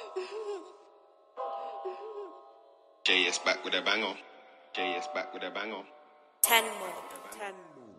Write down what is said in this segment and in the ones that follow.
JS back with a banger. JS back with a banger. 10 more. 10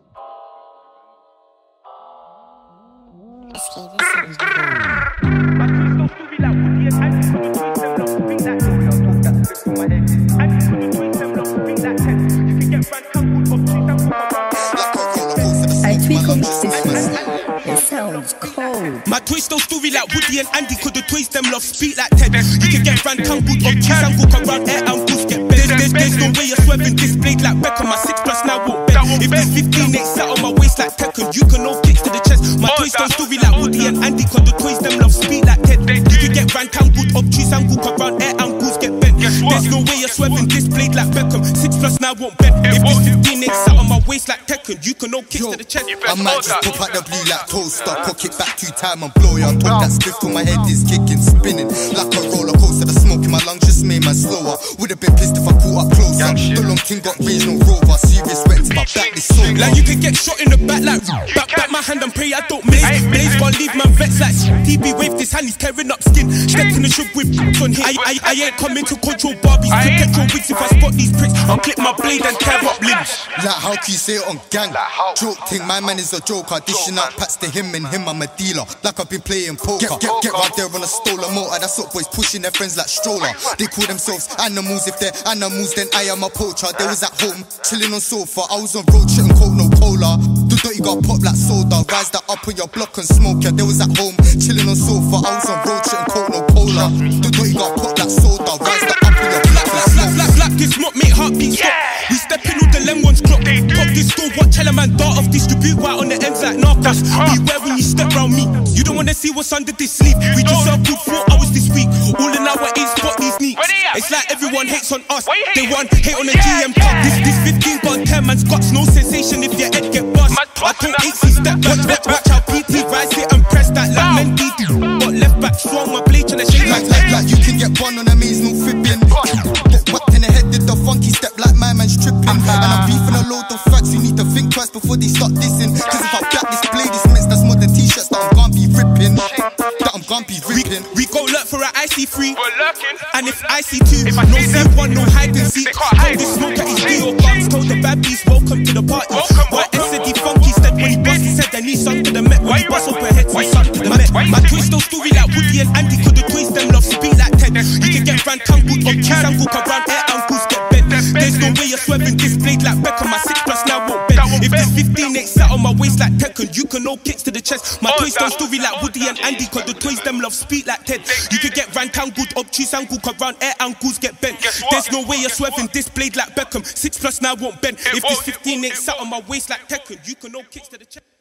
It sounds cold. My toy still story like Woody and Andy, could the toys them love speak like Ted. You can get Van Tangled up, cheese and walk around air and goose get bent. There's no way you're swerving this blade like Beckham. My 6+ now won't bend. If this 15 ain't sat on my waist like Tekken, you can no kicks to the chest. My toy still story like Woody and Andy, could the toys them love speak like Ted. You can get Van Tangled up, cheese and walk around air and goose get bent. There's no way you're swerving this blade like Beckham. 6+ now won't bend. If this 15 ain't sat on my waist like Tekken, you can no kicks to the chest. I might just pop out the blue like toaster, cock it back 2 times and blow ya. Talk that spliff till my head is kicking, spinning like a roller coaster. The smoke in my lungs just made man slower. Would've been pissed if I caught up closer. The long king got range, no rover. Serious wet to my back, this sober. Like you can get shot in the back like back my hand and pray I don't miss. Blaze gon' leave my vets like TB wave this hand, he's tearing up skin. Stepped in the shop with on here. I ain't coming to control Barbies. To get your wigs if I spot these pricks. I'll clip my blade and tear up limbs. Like how can you say it on gang? Joke thing, my man is a joker. Dishing out pats to him and him I'm a dealer. Like I've been playing poker. Get right there on a stolen motor. That's what boys pushing their friends like stroller. They call themselves animals. If they're animals then I am a poacher. They was at home chilling on sofa. I was on road shit and coke, no cola. The dirty got pop like soda. Rise that up on your block and smoke ya. They was at home chilling on sofa. I was on road shit and coke, no cola. The dirty got pop like soda. Rise that up on your block and smoke ya. Flap this mock, make heartbeat stop. We step in with the lem ones clock. Pop this door, watch hella man dart off. Distribute right on the ends like narcos. Beware when you step round me. You don't wanna see what's under this sleeve. We just circled 4 hours this week. All in our 8 spot these sneaks. It's like everyone hates on us. They want hate on the GM cup. This 15 got 10 man's guts. No sensation if your head get bust. I told 8C step back. Watch how PT rise it and press that like Mendy do. Got left back strong, my blade tryna shake like you can get one on a maze, no fibbing. Get whacked in the head, did the funky step like my man's tripping. And I'm beefing a load of facts, you need to think twice before they start dissing. Cause if I black this blade, this means that's more than t-shirts that I'm gonna be ripping. We go lurk for an IC3. And if IC2, no C1, no hide and seek. Hold this smoke at his deal guns. Told the bad beast, welcome to the party. Why S said he funky said when he bust, he said then he sunk to the Met. When he bust open heads, he sunk to the Met. My toy still story like Woody and Andy, could the toys them love speak like Ted. You can get Van Tangled up, cheese and walk around air and goose get bent. There's no way you're swerving this blade like Beckham. My 6+ now won't bend. If this 15 ain't sat on my waist like Tekken, you can no kicks to the chest. My toy still story like Woody and Andy, could the toys them love speak like Ted. You can get Van Tangled up, cheese and walk around air and goose get bent. There's no way you're swerving this blade like Beckham. 6+ now won't bend. If this 15 ain't sat on my waist like Tekken, you can no kicks to the chest.